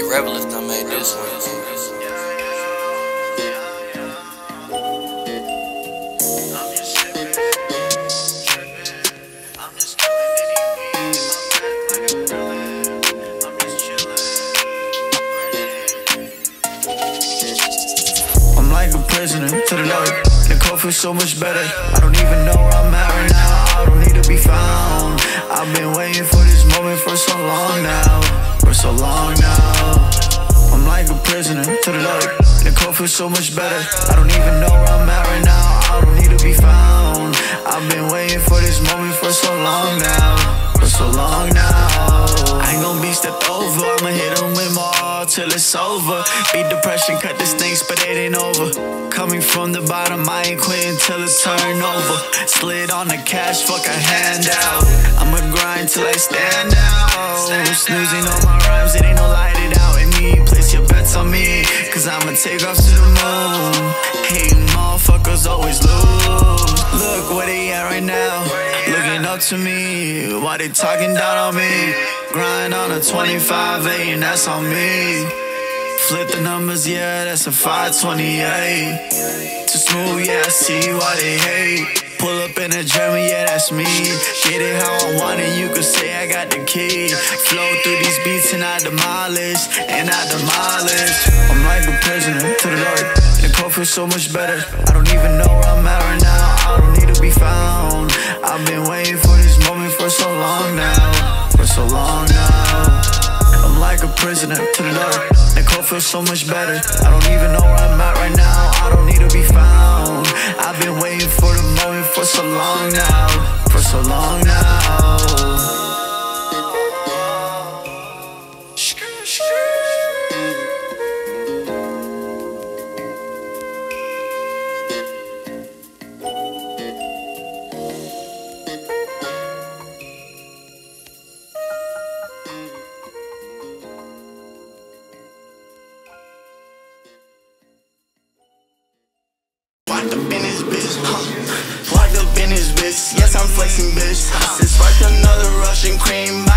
Revelist done made this one. I'm like a prisoner to the Lord. The cold feels so much better. I don't even know where I'm at right now. I don't need to be found. I've been waiting for this moment for so long now. For so long now. I'm like a prisoner to the Lord. The cold feels so much better. I don't even know where I'm at right now. I don't need to be found. I've been waiting for this moment for so long now. For so long now. I ain't gon' be stepped over. I'ma hit them with my all till it's over. Beat depression, cut this thing, but it ain't over. Coming from the bottom, I ain't quitting till it's turned over. Slid on the cash, fuck a handout. I'ma grind till I stand out. Snoozing on my rhymes, it ain't no light it out in me. Place your bets on me, cause I'ma take off to the moon. Hating motherfuckers always lose. Look where they at right now, looking up to me. Why they talking down on me? Grind on a 25, and that's on me. Flip the numbers, yeah, that's a 528. Too smooth, yeah, I see why they hate. Pull up in a German, yeah, that's me. Get it how I want it, you could say I got the key. Flow through these beats and I demolish, and I demolish. I'm like a prisoner to the Lord. The cold feels so much better. I don't even know where I'm at right now. I don't need to be found. I've been waiting for this moment for so long now. For so long now. I'm like a prisoner to the Lord. The cold feels so much better. I don't even know where I'm at right now. I don't need to be found. I've been waiting for the moment for so long now. For so long now. Walked up in this bitch, walked up in this bitch. Yes, I'm flexing, bitch. Just sparked another Russian cream.